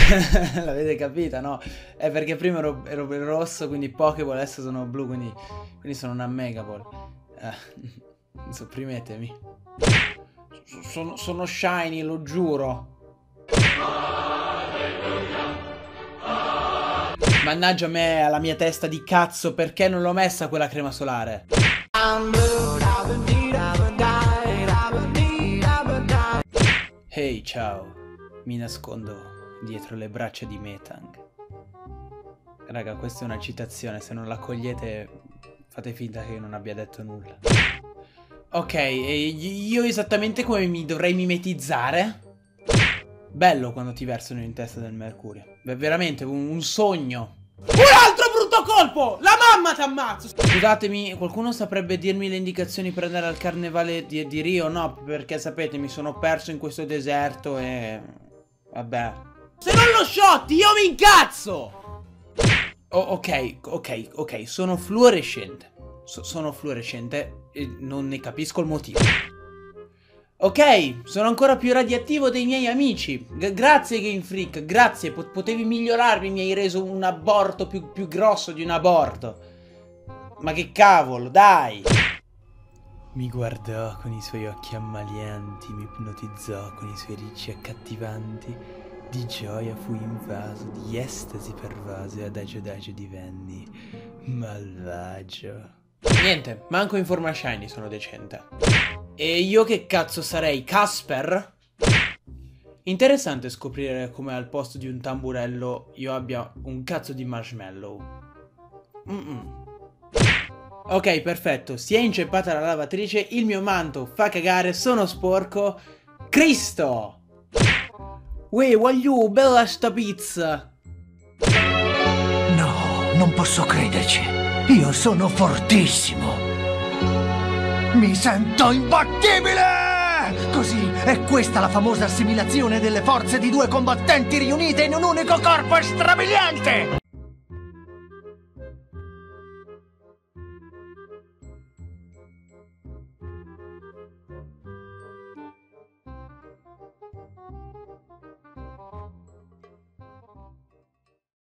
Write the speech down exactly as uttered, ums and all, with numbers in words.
L'avete capita, no? È perché prima ero, ero rosso, quindi Pokéball, adesso sono blu, quindi, quindi sono una Megaball. Eh, sopprimetemi. Sono, sono shiny, lo giuro. Mannaggia me, alla mia testa di cazzo, perché non l'ho messa quella crema solare? Ehi, ciao. Mi nascondo dietro le braccia di Metang. Raga, questa è una citazione, se non la cogliete fate finta che io non abbia detto nulla. Ok, e io esattamente come mi dovrei mimetizzare? Bello quando ti versano in testa del mercurio. Beh, veramente un, un sogno. Un altro brutto colpo! La mamma t'ammazzo! Scusatemi, qualcuno saprebbe dirmi le indicazioni per andare al carnevale di, di Rio? No, perché sapete, mi sono perso in questo deserto e... vabbè. Se non lo shotti, io mi incazzo! Oh, ok, ok, ok, sono fluorescente. So, sono fluorescente e non ne capisco il motivo. Ok, sono ancora più radioattivo dei miei amici. G grazie Game Freak, grazie, P potevi migliorarmi, mi hai reso un aborto più, più grosso di un aborto. Ma che cavolo, dai! Mi guardò con i suoi occhi ammalianti, mi ipnotizzò con i suoi ricci accattivanti. Di gioia fui invaso, di estasi pervaso e adagio adagio divenni malvagio. Niente, manco in forma shiny sono decente. E io che cazzo sarei? Casper? Interessante scoprire come al posto di un tamburello io abbia un cazzo di marshmallow. Mm-mm. Ok, perfetto. Si è inceppata la lavatrice, il mio manto fa cagare, sono sporco. Cristo! Uè, voglio, bella sta pizza! No, non posso crederci. Io sono fortissimo. Mi sento imbattibile! Così è questa la famosa assimilazione delle forze di due combattenti riunite in un unico corpo strabiliante!